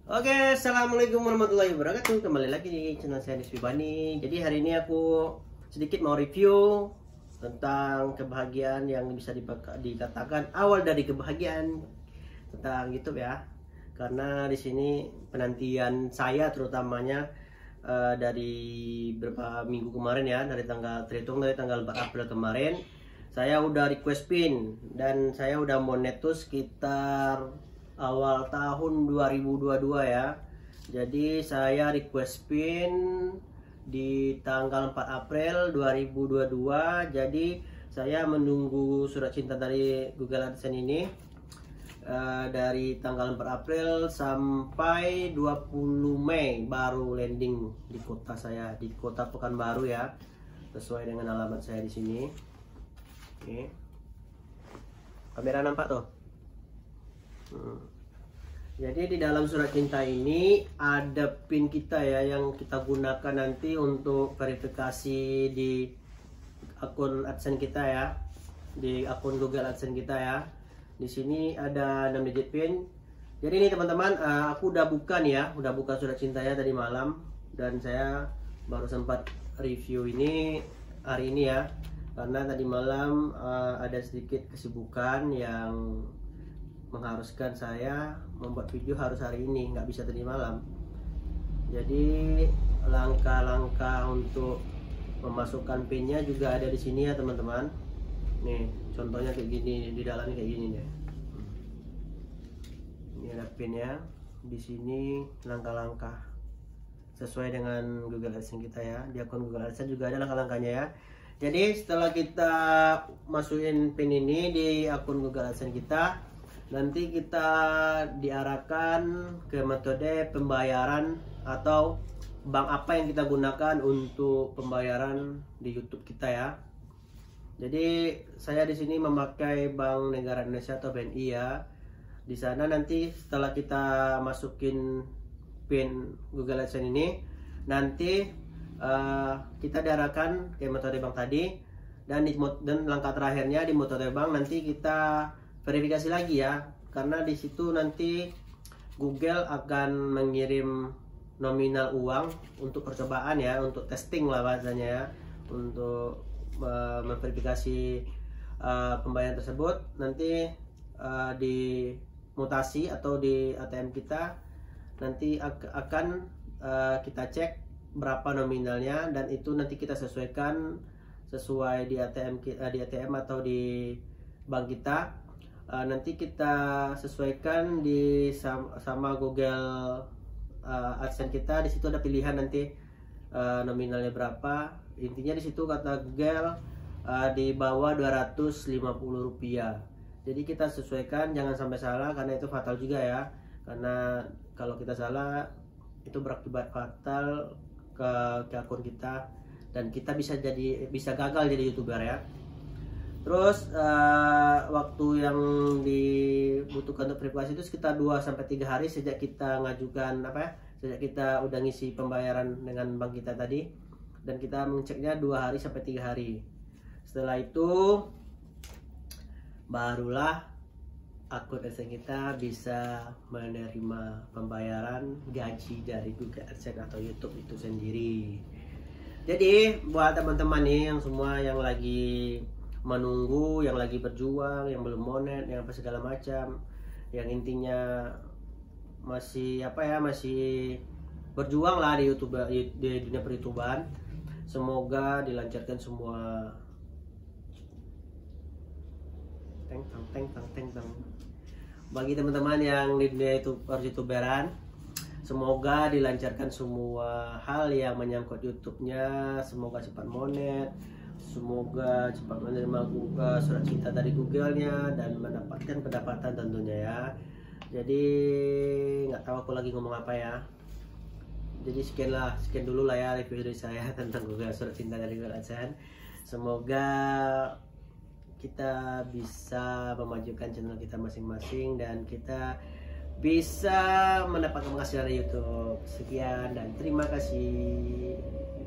Oke, assalamualaikum warahmatullahi wabarakatuh. Kembali lagi di channel saya Niswi Bani. Jadi hari ini aku sedikit mau review tentang kebahagiaan yang bisa dikatakan awal dari kebahagiaan tentang YouTube ya. Karena di sini penantian saya terutamanya dari beberapa minggu kemarin ya, terhitung dari tanggal 4 April kemarin, saya udah request pin dan saya udah monet tuh sekitar awal tahun 2022 ya. Jadi saya request pin di tanggal 4 April 2022. Jadi saya menunggu surat cinta dari Google AdSense ini dari tanggal 4 April sampai 20 Mei baru landing di kota saya, di kota Pekanbaru ya, sesuai dengan alamat saya di sini. Oke. Kamera nampak tuh? Jadi di dalam surat cinta ini ada pin kita ya, yang kita gunakan nanti untuk verifikasi di akun AdSense kita ya, di akun Google AdSense kita ya. Di sini ada 6 digit pin. Jadi ini teman-teman, aku udah buka nih ya, udah buka surat cintanya tadi malam, dan saya baru sempat review ini hari ini ya, karena tadi malam ada sedikit kesibukan yang mengharuskan saya membuat video harus hari ini, nggak bisa tadi malam. Jadi langkah-langkah untuk memasukkan pinnya juga ada di sini ya teman-teman. Nih contohnya kayak gini, di dalamnya kayak gini nih. Ini ada pinnya di sini, langkah-langkah sesuai dengan Google AdSense kita ya. Di akun Google AdSense juga ada langkah-langkahnya ya. Jadi setelah kita masukin pin ini di akun Google AdSense kita, nanti kita diarahkan ke metode pembayaran atau bank apa yang kita gunakan untuk pembayaran di YouTube kita ya. Jadi saya di sini memakai Bank Negara Indonesia atau BNI ya. Di sana nanti setelah kita masukin pin Google AdSense ini, nanti kita diarahkan ke metode bank tadi, dan langkah terakhirnya di metode bank nanti kita verifikasi lagi ya, karena di situ nanti Google akan mengirim nominal uang untuk percobaan ya, untuk testing lah bahasanya ya, untuk memverifikasi pembayaran tersebut. Nanti di mutasi atau di ATM kita nanti akan kita cek berapa nominalnya, dan itu nanti kita sesuaikan sesuai di ATM atau di bank kita. Nanti kita sesuaikan sama Google AdSense kita. Di situ ada pilihan nanti nominalnya berapa. Intinya di situ kata Google di bawah 250 rupiah. Jadi kita sesuaikan, jangan sampai salah, karena itu fatal juga ya. Karena kalau kita salah itu berakibat fatal ke akun kita, dan kita bisa gagal jadi YouTuber ya. Terus waktu yang dibutuhkan untuk verifikasi itu sekitar 2-3 hari sejak kita ngajukan sejak kita udah ngisi pembayaran dengan bank kita tadi, dan kita mengeceknya 2-3 hari. Setelah itu barulah akun AdSense kita bisa menerima pembayaran gaji dari Google AdSense atau YouTube itu sendiri. Jadi buat teman-teman nih yang semua yang lagi menunggu, yang lagi berjuang, yang belum monet, yang apa segala macam, yang intinya masih masih berjuang lah di YouTube, di dunia per-YouTubean, semoga dilancarkan semua. Bagi teman-teman yang di dunia per-YouTuberan, semoga dilancarkan semua hal yang menyangkut YouTube-nya, semoga cepat monet, semoga cepat menerima surat cinta dari Google-nya dan mendapatkan pendapatan tentunya ya. Jadi nggak tahu aku lagi ngomong apa ya. Jadi sekian dulu lah ya review dari saya tentang Google surat cinta dari Google AdSense. Semoga kita bisa memajukan channel kita masing-masing dan kita bisa mendapatkan penghasilan dari YouTube. Sekian dan terima kasih.